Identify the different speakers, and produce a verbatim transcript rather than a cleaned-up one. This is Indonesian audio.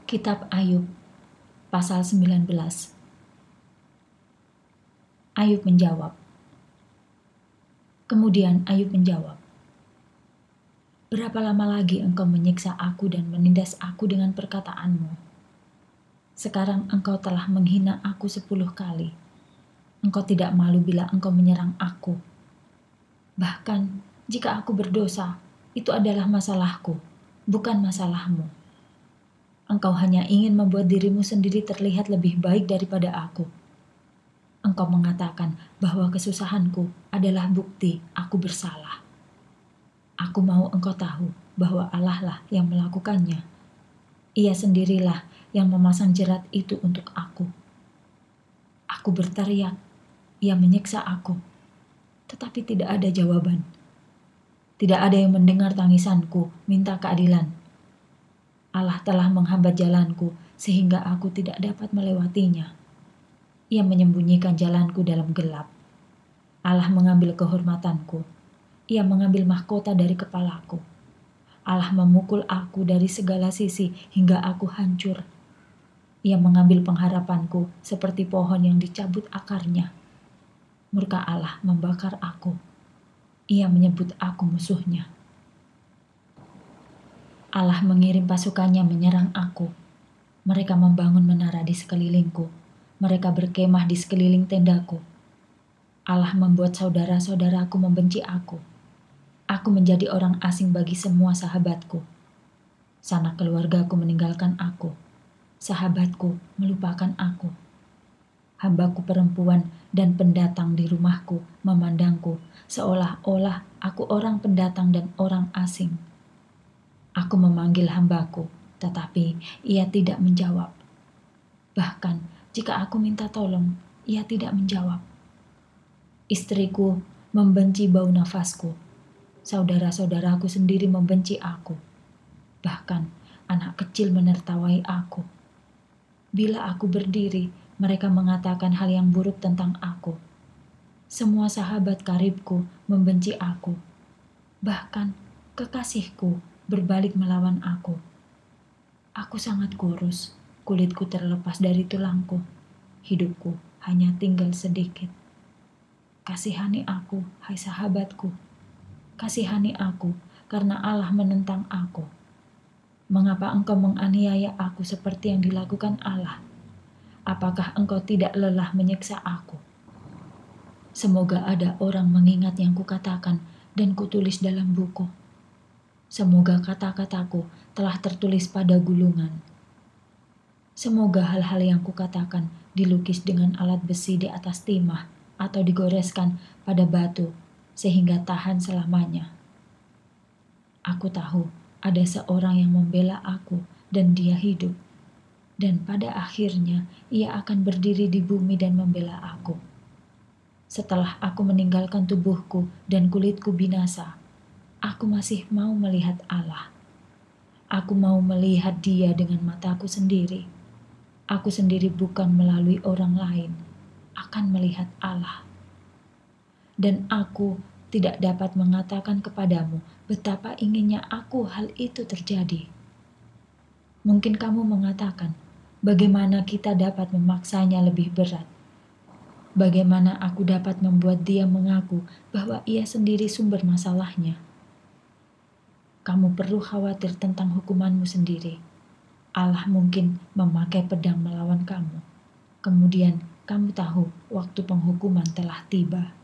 Speaker 1: Kitab Ayub, pasal sembilan belas. Ayub menjawab. Kemudian Ayub menjawab, "Berapa lama lagi engkau menyiksa aku dan menindas aku dengan perkataanmu? Sekarang engkau telah menghina aku sepuluh kali. Engkau tidak malu bila engkau menyerang aku. Bahkan jika aku berdosa, itu adalah masalahku, bukan masalahmu. Engkau hanya ingin membuat dirimu sendiri terlihat lebih baik daripada aku. Engkau mengatakan bahwa kesusahanku adalah bukti aku bersalah. Aku mau engkau tahu bahwa Allah lah yang melakukannya. Ia sendirilah yang memasang jerat itu untuk aku. Aku berteriak, ia menyiksa aku, tetapi tidak ada jawaban. Tidak ada yang mendengar tangisanku, minta keadilan. Allah telah menghambat jalanku sehingga aku tidak dapat melewatinya. Ia menyembunyikan jalanku dalam gelap. Allah mengambil kehormatanku. Ia mengambil mahkota dari kepalaku. Allah memukul aku dari segala sisi hingga aku hancur. Ia mengambil pengharapanku seperti pohon yang dicabut akarnya. Murka Allah membakar aku. Ia menyebut aku musuhnya. Allah mengirim pasukannya menyerang aku. Mereka membangun menara di sekelilingku. Mereka berkemah di sekeliling tendaku. Allah membuat saudara-saudaraku membenci aku. Aku menjadi orang asing bagi semua sahabatku. Sanak keluargaku meninggalkan aku. Sahabatku melupakan aku. Hambaku perempuan dan pendatang di rumahku memandangku seolah-olah aku orang pendatang dan orang asing. Aku memanggil hambaku, tetapi ia tidak menjawab. Bahkan jika aku minta tolong, ia tidak menjawab. Istriku membenci bau nafasku. Saudara-saudaraku sendiri membenci aku. Bahkan anak kecil menertawai aku. Bila aku berdiri, mereka mengatakan hal yang buruk tentang aku. Semua sahabat karibku membenci aku. Bahkan kekasihku berbalik melawan aku. Aku sangat kurus, kulitku terlepas dari tulangku. Hidupku hanya tinggal sedikit. Kasihani aku, hai sahabatku. Kasihani aku, karena Allah menentang aku. Mengapa engkau menganiaya aku seperti yang dilakukan Allah? Apakah engkau tidak lelah menyiksa aku? Semoga ada orang mengingat yang kukatakan dan kutulis dalam buku. Semoga kata-kataku telah tertulis pada gulungan. Semoga hal-hal yang kukatakan dilukis dengan alat besi di atas timah atau digoreskan pada batu sehingga tahan selamanya. Aku tahu ada seorang yang membela aku dan dia hidup. Dan pada akhirnya ia akan berdiri di bumi dan membela aku. Setelah aku meninggalkan tubuhku dan kulitku binasa, aku masih mau melihat Allah. Aku mau melihat Dia dengan mataku sendiri. Aku sendiri bukan melalui orang lain, akan melihat Allah. Dan aku tidak dapat mengatakan kepadamu betapa inginnya aku hal itu terjadi. Mungkin kamu mengatakan, bagaimana kita dapat memaksanya lebih berat? Bagaimana aku dapat membuat dia mengaku bahwa ia sendiri sumber masalahnya? Kamu perlu khawatir tentang hukumanmu sendiri. Allah mungkin memakai pedang melawan kamu. Kemudian kamu tahu waktu penghukuman telah tiba.